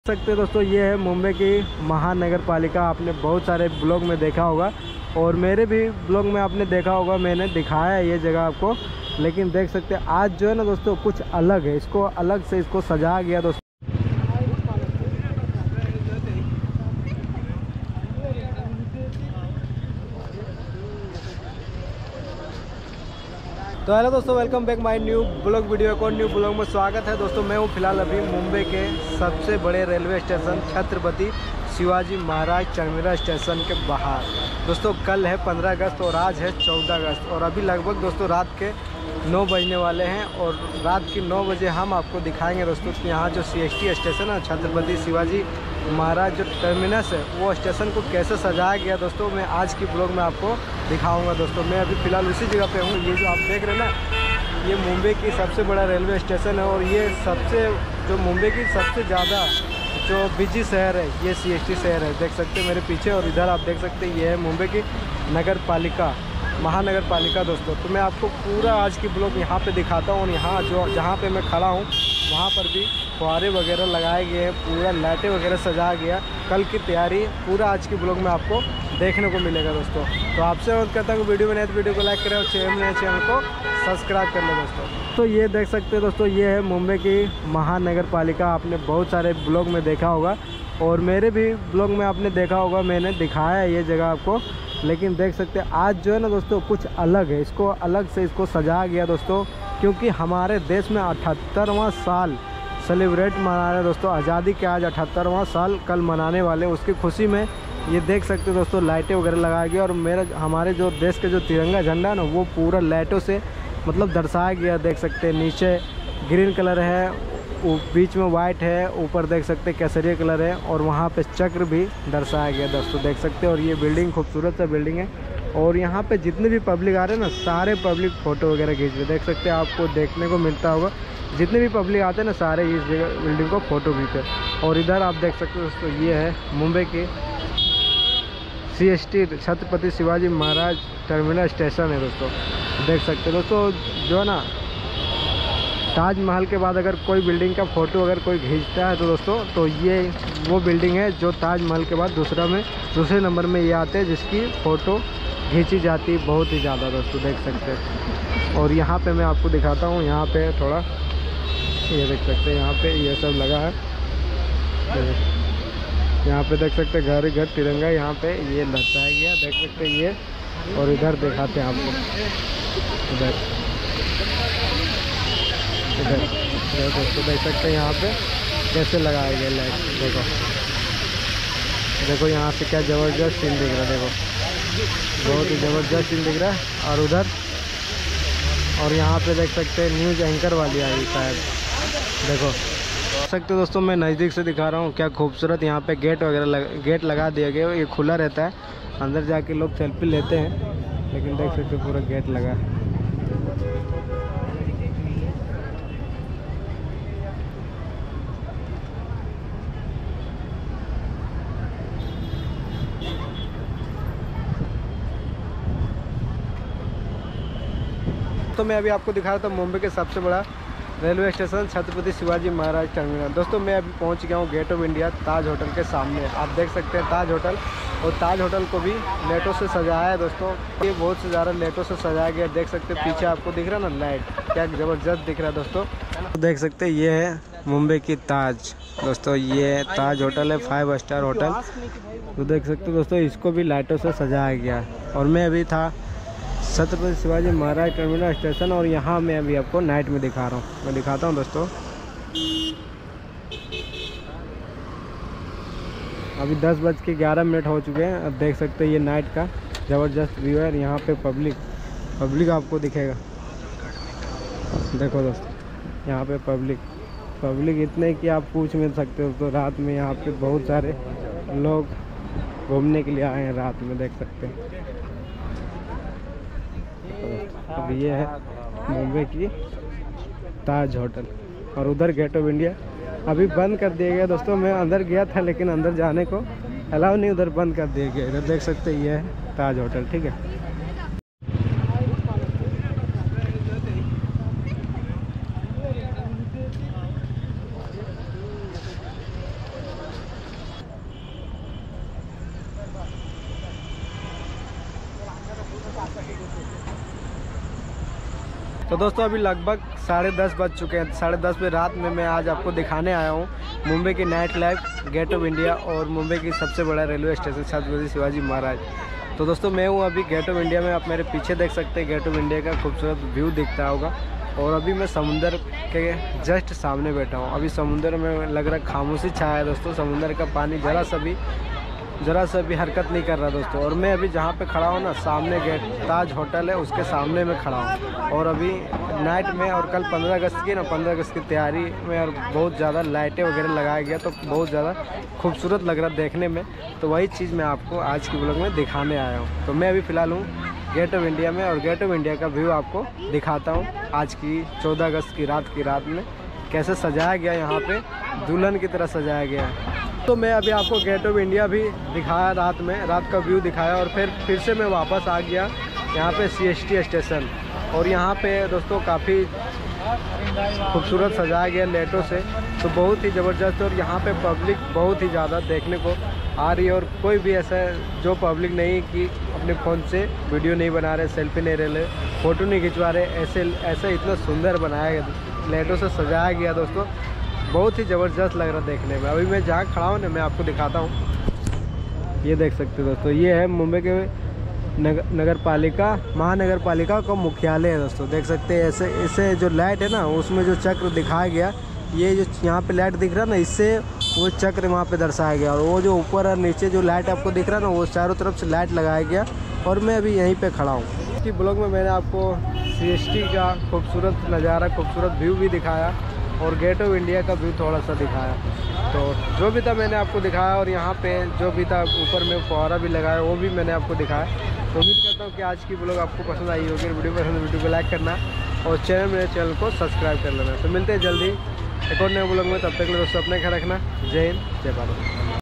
सकते हैं दोस्तों, ये है मुंबई की महानगर पालिका। आपने बहुत सारे ब्लॉग में देखा होगा और मेरे भी ब्लॉग में आपने देखा होगा, मैंने दिखाया है ये जगह आपको। लेकिन देख सकते हैं आज जो है ना दोस्तों, कुछ अलग है, इसको अलग से इसको सजाया गया दोस्तों। तो हेलो दोस्तों, welcome back my new blog video को। न्यू ब्लॉग में स्वागत है दोस्तों। मैं हूँ फिलहाल अभी मुंबई के सबसे बड़े railway station Chhatrapati Shivaji Maharaj terminal station के बाहर। दोस्तों कल है 15 अगस्त और आज है 14 अगस्त और अभी लगभग दोस्तों रात के 9 बजने वाले हैं। और रात की 9 बजे हम आपको दिखाएंगे दोस्तों कि यहाँ जो CST स्टेशन है छत्रपति शिवाजी महाराज जो टर्मिनस है, वो स्टेशन को कैसे सजाया गया दोस्तों, मैं आज की ब्लॉग में आपको दिखाऊंगा दोस्तों। मैं अभी फ़िलहाल उसी जगह पे हूँ। ये जो आप देख रहे हैं ना, ये मुंबई की सबसे बड़ा रेलवे स्टेशन है और ये जो मुंबई की सबसे ज़्यादा जो बिजी शहर है, ये CST शहर है। देख सकते हैं मेरे पीछे और इधर आप देख सकते हैं, ये है मुंबई की नगर पालिका, महानगर पालिका दोस्तों। तो मैं आपको पूरा आज की ब्लॉग यहाँ पे दिखाता हूँ। और यहाँ जहाँ पे मैं खड़ा हूँ वहाँ पर भी फुहारे वगैरह लगाए गए हैं, पूरा लाइटें वगैरह सजाया गया। कल की तैयारी पूरा आज की ब्लॉग में आपको देखने को मिलेगा दोस्तों। तो आपसे अनुरोध करता हूँ वीडियो में नए तो वीडियो को लाइक करें और चैनल को सब्सक्राइब कर लें दोस्तों। तो ये देख सकते हैं दोस्तों, ये है मुंबई की महानगर पालिका। आपने बहुत सारे ब्लॉग में देखा होगा और मेरे भी ब्लॉग में आपने देखा होगा, मैंने दिखाया है ये जगह आपको। लेकिन देख सकते हैं आज जो है ना दोस्तों, कुछ अलग है, इसको अलग से इसको सजाया गया दोस्तों। क्योंकि हमारे देश में 78वां साल सेलिब्रेट मना रहे हैं दोस्तों। आज़ादी के आज 78वां साल कल मनाने वाले, उसकी खुशी में ये देख सकते हैं दोस्तों लाइटें वगैरह लगाई गई। और हमारे जो देश के जो तिरंगा झंडा है ना, वो पूरा लाइटों से मतलब दर्शाया गया। देख सकते हैं नीचे ग्रीन कलर है, बीच में वाइट है, ऊपर देख सकते हैं केसरिया कलर है और वहाँ पे चक्र भी दर्शाया गया दोस्तों, देख सकते हैं। और ये बिल्डिंग खूबसूरत सा बिल्डिंग है और यहाँ पे जितने भी पब्लिक आ रहे हैं ना, सारे पब्लिक फ़ोटो वगैरह खींच रहे, देख सकते हैं। आपको देखने को मिलता होगा जितने भी पब्लिक आते हैं ना, सारे इस जगह बिल्डिंग को फ़ोटो खींचे। और इधर आप देख सकते हो दोस्तों, ये है मुंबई के CST Chhatrapati Shivaji Maharaj terminal station है दोस्तों। देख सकते हो दोस्तों, जो है ना ताजमहल के बाद अगर कोई बिल्डिंग का फ़ोटो अगर कोई खींचता है तो दोस्तों, तो ये वो बिल्डिंग है जो ताजमहल के बाद दूसरे नंबर में ये आते हैं, जिसकी फ़ोटो खींची जाती है बहुत ही ज़्यादा दोस्तों, देख सकते हैं। और यहाँ पे मैं आपको दिखाता हूँ, यहाँ पे थोड़ा ये देख सकते हैं, यहाँ पे ये सब लगा है। यहाँ पे देख सकते हैं घर घर तिरंगा यहाँ पे ये दर्शाया गया, देख सकते हैं ये। और इधर दिखाते हैं आपको, इधर दोस्तों देख सकते हैं यहाँ पे कैसे लगाया गया लाइट। देखो यहाँ से क्या ज़बरदस्त सीन दिख रहा है, देखो बहुत ही ज़बरदस्त सीन दिख रहा है। और उधर और यहाँ पे देख सकते हैं न्यूज़ एंकर वाली आई शायद, देखो देख सकते हो दोस्तों। मैं नज़दीक से दिखा रहा हूँ, क्या खूबसूरत यहाँ पे गेट वगैरह गेट लगा दिया गया। ये खुला रहता है, अंदर जाके लोग सेल्फी लेते हैं, लेकिन देख सकते हो पूरा गेट लगा है। तो मैं अभी आपको दिखा रहा था मुंबई के सबसे बड़ा railway station Chhatrapati Shivaji Maharaj terminal. दोस्तों मैं अभी पहुंच गया हूं gate of India Taj hotel के सामने। आप देख सकते हैं ताज होटल, और ताज होटल को भी लाइटों से सजाया है दोस्तों। ये बहुत से ज़्यादा लाइटों से सजाया गया, देख सकते हैं पीछे आपको दिख रहा है ना लाइट, क्या ज़बरदस्त दिख रहा है दोस्तों। देख सकते हैं ये है मुंबई की ताज दोस्तों, ये ताज होटल है 5 स्टार होटल। तो देख सकते हो दोस्तों, इसको भी लाइटों से सजाया गया। और मैं अभी था छत्रपति शिवाजी महाराज टर्मिनल स्टेशन और यहाँ मैं अभी आपको नाइट में दिखा रहा हूँ, मैं दिखाता हूँ दोस्तों। अभी 10:11 हो चुके हैं। अब देख सकते हैं ये नाइट का ज़बरदस्त व्यू है। यहाँ पे पब्लिक आपको दिखेगा, देखो दोस्तों यहाँ पे पब्लिक इतने कि आप पूछ नहीं सकते हो। तो रात में यहाँ पे बहुत सारे लोग घूमने के लिए आए हैं रात में, देख सकते हैं। अब ये है मुंबई की ताज होटल और उधर गेट ऑफ इंडिया अभी बंद कर दिया गया दोस्तों। मैं अंदर गया था लेकिन अंदर जाने को अलाउ नहीं, उधर बंद कर दिया गया। इधर देख सकते हैं ये है ताज होटल, ठीक है। तो दोस्तों अभी लगभग 10:30 बज चुके हैं। 10:30 बजे रात में मैं आज आपको दिखाने आया हूँ मुंबई की night life, gate of India और मुंबई की सबसे बड़ा रेलवे स्टेशन छत्रपति शिवाजी महाराज। तो दोस्तों मैं हूँ अभी गेट ऑफ इंडिया में। आप मेरे पीछे देख सकते हैं गेट ऑफ इंडिया का खूबसूरत व्यू दिखता होगा। और अभी मैं समुंदर के जस्ट सामने बैठा हूँ। अभी समुंदर में लग रहा है खामोशी छाया है दोस्तों। समुंदर का पानी ज़रा सा भी हरकत नहीं कर रहा दोस्तों। और मैं अभी जहाँ पे खड़ा हूँ ना, सामने गेट ताज होटल है, उसके सामने में खड़ा हूँ। और अभी नाइट में और कल 15 अगस्त की 15 अगस्त की तैयारी में और बहुत ज़्यादा लाइटें वगैरह लगाया गया, तो बहुत ज़्यादा खूबसूरत लग रहा देखने में। तो वही चीज़ मैं आपको आज की ब्लॉग में दिखाने आया हूँ। तो मैं अभी फ़िलहाल हूँ गेट ऑफ इंडिया में और गेट ऑफ इंडिया का व्यू आपको दिखाता हूँ आज की 14 अगस्त की रात में कैसे सजाया गया, यहाँ पे दुल्हन की तरह सजाया गया है। तो मैं अभी आपको गेट ऑफ इंडिया भी दिखाया, रात का व्यू दिखाया और फिर से मैं वापस आ गया यहाँ पे CST स्टेशन। और यहाँ पे दोस्तों काफ़ी खूबसूरत सजाया गया लाइटों से, तो बहुत ही ज़बरदस्त। और यहाँ पे पब्लिक बहुत ही ज़्यादा देखने को आ रही है। और कोई भी ऐसा जो पब्लिक नहीं कि अपने फ़ोन से वीडियो नहीं बना रहे, सेल्फी नहीं ले रहे, फ़ोटो नहीं खिंचवा रहे, ऐसे इतना सुंदर बनाया गया, लाइटों से सजाया गया दोस्तों। बहुत ही ज़बरदस्त लग रहा देखने में। अभी मैं जहाँ खड़ा हूँ ना, मैं आपको दिखाता हूँ। ये देख सकते हो दोस्तों, ये है मुंबई के महानगर पालिका का मुख्यालय है दोस्तों। देख सकते हैं ऐसे जो लाइट है ना, उसमें जो चक्र दिखाया गया, ये जो यहाँ पे लाइट दिख रहा है ना, इससे वो चक्र वहाँ पे दर्शाया गया। और वो जो ऊपर और नीचे जो लाइट आपको दिख रहा है ना, वो चारों तरफ से लाइट लगाया गया। और मैं अभी यहीं पे खड़ा हूँ। इसकी ब्लॉग में मैंने आपको CST का खूबसूरत नज़ारा, खूबसूरत व्यू भी दिखाया और गेट ऑफ इंडिया का व्यू थोड़ा सा दिखाया। तो जो भी था मैंने आपको दिखाया। और यहाँ पे जो भी था ऊपर में फुहारा भी लगाया, वो भी मैंने आपको दिखाया। तो उम्मीद करता हूँ कि आज की ब्लॉग आपको पसंद आई होगी। वीडियो पसंद है वीडियो को लाइक करना और मेरे चैनल को सब्सक्राइब कर लेना। तो मिलते हैं जल्दी एक और नए ब्लॉग में। तब तक के लिए दोस्तों अपने ख्याल रखना। जय हिंद, जय भारत।